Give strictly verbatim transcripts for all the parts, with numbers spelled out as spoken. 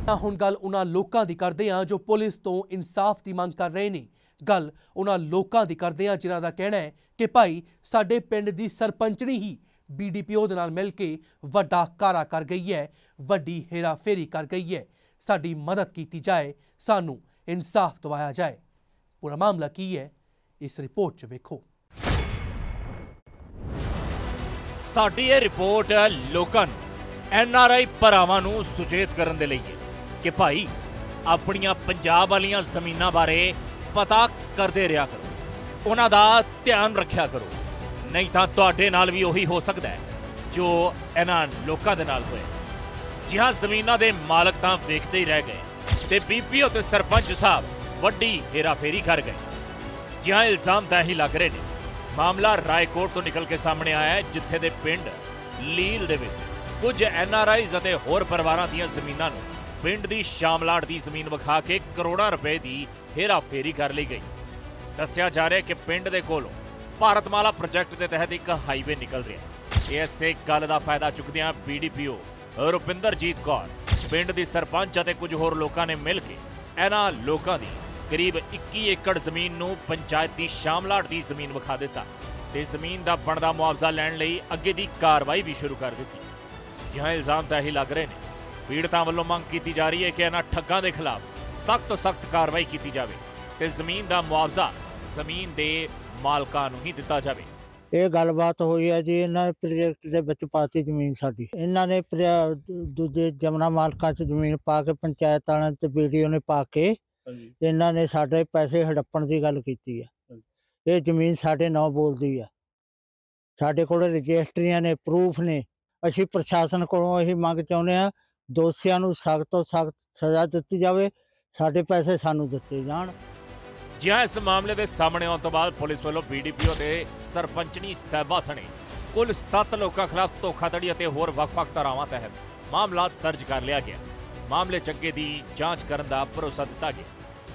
ਹੁਣ ਗੱਲ ਉਹਨਾਂ ਲੋਕਾਂ ਦੀ ਕਰਦੇ ਹਾਂ ਜੋ ਪੁਲਿਸ ਤੋਂ ਇਨਸਾਫ ਦੀ ਮੰਗ ਕਰ ਰਹੇ ਨੇ। ਗੱਲ ਉਹਨਾਂ ਲੋਕਾਂ ਦੀ ਕਰਦੇ ਹਾਂ ਜਿਨ੍ਹਾਂ ਦਾ ਕਹਿਣਾ ਹੈ ਕਿ ਭਾਈ ਸਾਡੇ ਪਿੰਡ ਦੀ ਸਰਪੰਚਣੀ ਹੀ ਬੀ ਡੀ ਪੀ ਓ ਦੇ ਨਾਲ ਮਿਲ ਕੇ ਵੱਡਾ ਕਾਰਾ ਕਰ ਗਈ ਹੈ, ਵੱਡੀ ਹੇਰਾਫੇਰੀ ਕਰ ਗਈ ਹੈ। ਸਾਡੀ ਮਦਦ ਕੀਤੀ ਜਾਏ, ਸਾਨੂੰ ਇਨਸਾਫ ਦਿਵਾਇਆ ਜਾਏ। पूरा मामला की है इस रिपोर्ट च वेखो। साडी ये रिपोर्ट लोकां एन आर आई भरावां नूं सुचेत करन दे लई है कि भाई अपनियां पंजाब वालियां जमीनां बारे पता करदे रहा करो, उन्हां दा ध्यान रखिया करो, नहीं तां तुहाडे नाल भी उही हो सकदा है जो इन्हां लोकां दे नाल होया। जिहां जमीनां दे मालक तां वेखदे ही रह गए ते बी पी ओ ते सरपंच साहब ਵੱਡੀ हेराफेरी कर गए। जिहां इल्जाम ਤਾਂ ਹੀ ਲੱਗ ਰਹੇ ਨੇ। ਮਾਮਲਾ ਰਾਏਕੋਟ ਤੋਂ ਨਿਕਲ ਕੇ ਸਾਹਮਣੇ ਆਇਆ ਹੈ, ਜਿੱਥੇ ਦੇ ਪਿੰਡ ਲੀਲ ਦੇ ਵਿੱਚ ਕੁਝ ਐਨ ਆਰ ਆਈਜ਼ ਅਤੇ ਹੋਰ ਪਰਿਵਾਰਾਂ ਦੀਆਂ ਜ਼ਮੀਨਾਂ ਨੂੰ ਪਿੰਡ ਦੀ ਸ਼ਾਮਲਾਟ ਦੀ ਜ਼ਮੀਨ ਵਿਖਾ ਕੇ ਕਰੋੜਾਂ ਰੁਪਏ ਦੀ हेराफेरी ਕਰ ਲਈ ਗਈ। ਦੱਸਿਆ ਜਾ ਰਿਹਾ ਕਿ ਪਿੰਡ ਦੇ ਕੋਲੋਂ ਭਾਰਤਮਾਲਾ ਪ੍ਰੋਜੈਕਟ ਦੇ ਤਹਿਤ ਇੱਕ ਹਾਈਵੇ ਨਿਕਲ ਰਿਹਾ। ਇਸੇ ਗੱਲ ਦਾ ਫਾਇਦਾ ਚੁੱਕਦਿਆਂ B D P O Rupinderjit Kaur, ਪਿੰਡ ਦੀ ਸਰਪੰਚ ਅਤੇ ਕੁਝ ਹੋਰ ਲੋਕਾਂ ਨੇ ਮਿਲ ਕੇ ਇਹਨਾਂ ਲੋਕਾਂ ਦੀ करीब इक्की एकड़ जमीन नूं पंचायती शामलाट की जमीन विखा दिता ते जमीन का बनदा मुआवजा लैण लई अगे दी कार्रवाई भी शुरू कर दी। जिहां इल्जाम तां ही लग रहे हैं, पीड़तां वल्लों मंग की जा रही है कि इन्हां ठग्गां दे खिलाफ सख्त तो सख्त कार्रवाई की जाए ते जमीन का मुआवजा जमीन के मालकां नूं ही दिता जाए। ਇਹ ਗੱਲਬਾਤ ਹੋਈ ਹੈ ਜੀ, ਇਹਨਾਂ ਨੇ ਪ੍ਰੋਜੈਕਟ ਦੇ ਵਿੱਚ ਪਾਤੀ ਜ਼ਮੀਨ ਸਾਡੀ। ਇਹਨਾਂ ਨੇ ਦੂਜੇ ਜਮਨਾ ਮਾਲਕਾਂ 'ਚ ਜ਼ਮੀਨ ਪਾ ਕੇ ਪੰਚਾਇਤ ਵਾਲਿਆਂ ਤੇ ਬੀ ਡੀ ਓ ਨੇ ਪਾ ਕੇ ਇਹਨਾਂ ਨੇ ਸਾਡੇ ਪੈਸੇ ਹੜੱਪਣ ਦੀ ਗੱਲ ਕੀਤੀ ਹੈ। ਇਹ ਜ਼ਮੀਨ ਸਾਡੇ ਨਾਂ ਬੋਲਦੀ ਆ, ਸਾਡੇ ਕੋਲ ਰਜਿਸਟਰੀਆਂ ਨੇ, ਪ੍ਰੂਫ ਨੇ। ਅਸੀਂ ਪ੍ਰਸ਼ਾਸਨ ਕੋਲੋਂ ਇਹੀ ਮੰਗ ਚਾਹੁੰਦੇ ਹਾਂ, ਦੋਸ਼ੀਆਂ ਨੂੰ ਸਖਤ ਤੋਂ ਸਖਤ ਸਜ਼ਾ ਦਿੱਤੀ ਜਾਵੇ, ਸਾਡੇ ਪੈਸੇ ਸਾਨੂੰ ਦਿੱਤੇ ਜਾਣ। ਜਿਹਾ ਇਸ ਮਾਮਲੇ ਦੇ ਸਾਹਮਣੇ ਆਉਣ ਤੋਂ ਬਾਅਦ ਪੁਲਿਸ ਵੱਲੋਂ ਬੀ ਡੀ ਪੀ ਓ ਤੇ ਸਰਪੰਚਨੀ ਸਾਹਿਬਾ ਸਣੇ ਕੁੱਲ ਸੱਤ ਲੋਕਾਂ ਖਿਲਾਫ ਧੋਖਾਧੜੀ ਅਤੇ ਹੋਰ ਵੱਖ-ਵੱਖ ਧਾਰਾਵਾਂ ਤਹਿਤ ਮਾਮਲਾ ਦਰਜ ਕਰ ਲਿਆ ਗਿਆ। ਮਾਮਲੇ 'ਚ ਅੱਗੇ ਦੀ ਜਾਂਚ ਕਰਨ ਦਾ ਭਰੋਸਾ ਦਿੱਤਾ ਗਿਆ।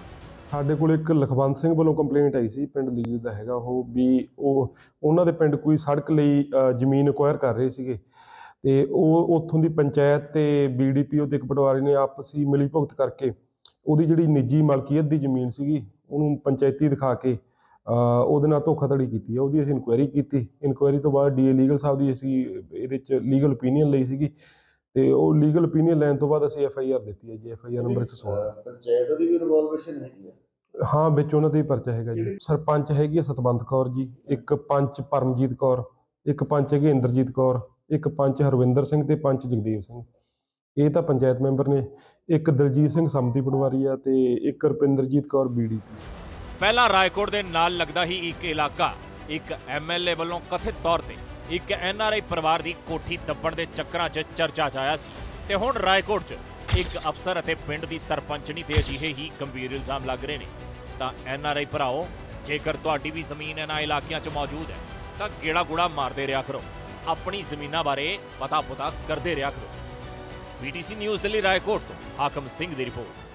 ਸਾਡੇ ਕੋਲ ਇੱਕ ਲਖਵੰਤ ਸਿੰਘ ਵੱਲੋਂ ਕੰਪਲੇਂਟ ਆਈ ਸੀ, ਪਿੰਡ ਲੀਲ ਦਾ ਹੈਗਾ ਉਹ, ਵੀ ਉਹ ਉਹਨਾਂ ਦੇ ਪਿੰਡ ਕੋਈ ਸੜਕ ਲਈ ਜ਼ਮੀਨ ਅਕਵਾਇਰ ਕਰ ਰਹੇ ਸੀਗੇ ਤੇ ਉਹ ਉੱਥੋਂ ਦੀ ਪੰਚਾਇਤ ਤੇ ਬੀ ਡੀ ਪੀ ਓ ਤੇ ਇੱਕ ਪਟਵਾਰੀ ਨੇ ਆਪਸੀ ਮਿਲੀ ਭੁਗਤ ਕਰਕੇ ਉਹਦੀ ਜਿਹੜੀ ਨਿੱਜੀ ਮਲਕੀਅਤ ਦੀ ਜ਼ਮੀਨ ਸੀਗੀ ਉਹਨੂੰ ਪੰਚਾਇਤੀ ਦਿਖਾ ਕੇ ਉਹਦੇ ਨਾਲ ਧੋਖਾਧੜੀ ਕੀਤੀ ਹੈ। ਉਹਦੀ ਅਸੀਂ ਇਨਕੁਆਇਰੀ ਕੀਤੀ। ਇਨਕੁਆਇਰੀ ਤੋਂ ਬਾਅਦ ਡੀ ਏ ਲੀਗਲ ਸਾਹਿਬ ਦੀ ਅਸੀਂ ਇਹਦੇ 'ਚ ਲੀਗਲ ਓਪੀਨੀਅਨ ਲਈ ਸੀਗੀ ਤੇ ਉਹ ਲੀਗਲ ਓਪੀਨੀਅਨ ਲੈਣ ਤੋਂ ਬਾਅਦ ਅਸੀਂ ਐਫ ਆਈ ਆਰ ਦਿੱਤੀ ਹੈ ਜੀ, ਐਫ ਆਈ ਆਰ ਨੰਬਰ ਇੱਕ ਸੌ ਸੋਲਾਂ। ਪੰਚਾਇਤ ਦੀ ਵੀ ਇਨਵੋਲਵੇਸ਼ਨ ਹੈਗੀ ਹੈ? ਹਾਂ, ਵਿੱਚ ਉਹਨਾਂ ਦਾ ਹੀ ਪਰਚਾ ਹੈਗਾ ਜੀ। ਸਰਪੰਚ ਹੈਗੀ ਹੈ ਸਤਵੰਤ ਕੌਰ ਜੀ, ਇੱਕ ਪੰਚ ਪਰਮਜੀਤ ਕੌਰ, ਇੱਕ ਪੰਚ ਹੈਗੇ ਇੰਦਰਜੀਤ ਕੌਰ, ਇੱਕ ਪੰਚ ਹਰਵਿੰਦਰ ਸਿੰਘ ਤੇ ਪੰਚ ਜਗਦੇਵ ਸਿੰਘ। ਇਹ ਤਾਂ ਪੰਚਾਇਤ ਮੈਂਬਰ ਨੇ। ਇੱਕ ਦਲਜੀਤ ਸਿੰਘ ਸਮਤੀ ਪਟਵਾਰੀ ਆ ਤੇ ਇੱਕ Rupinderjit Kaur B D P. ਪਹਿਲਾਂ ਰਾਏਕੋਟ ਦੇ ਨਾਲ ਲੱਗਦਾ ਹੀ ਇੱਕ ਇਲਾਕਾ ਇੱਕ ਐਮ ਐਲ ਏ ਵੱਲੋਂ ਕਥਿਤ ਤੌਰ ਤੇ ਇੱਕ ਐਨ ਆਰ ਆਈ ਪਰਿਵਾਰ ਦੀ ਕੋਠੀ ਦੱਬਣ ਦੇ ਚੱਕਰਾਂ 'ਚ ਚਰਚਾ 'ਚ ਆਇਆ ਸੀ ਤੇ ਹੁਣ ਰਾਏਕੋਟ 'ਚ ਇੱਕ ਅਫਸਰ ਅਤੇ ਪਿੰਡ ਦੀ ਸਰਪੰਚਣੀ ਤੇ ਅਜਿਹੇ ਹੀ ਗੰਭੀਰ ਇਲਜ਼ਾਮ ਲੱਗ ਰਹੇ ਨੇ। ਤਾਂ ਐਨ ਆਰ ਆਈ ਭਰਾਓ, ਜੇਕਰ ਤੁਹਾਡੀ ਵੀ ਜ਼ਮੀਨ ਇਹਨਾਂ ਇਲਾਕਿਆਂ 'ਚ ਮੌਜੂਦ ਹੈ ਤਾਂ ਗੇੜਾ ਗੂੜਾ ਮਾਰਦੇ ਰਿਹਾ ਕਰੋ, ਆਪਣੀ ਜ਼ਮੀਨਾਂ ਬਾਰੇ ਪਤਾ ਪੁਤਾ ਕਰਦੇ ਰਿਹਾ ਕਰੋ। ਬੀ ਟੀ ਸੀ ਨਿਊਜ਼ ਦੇ ਲਈ ਰਾਏਕੋਟ ਤੋਂ ਹਾਕਮ ਸਿੰਘ ਦੀ ਰਿਪੋਰਟ।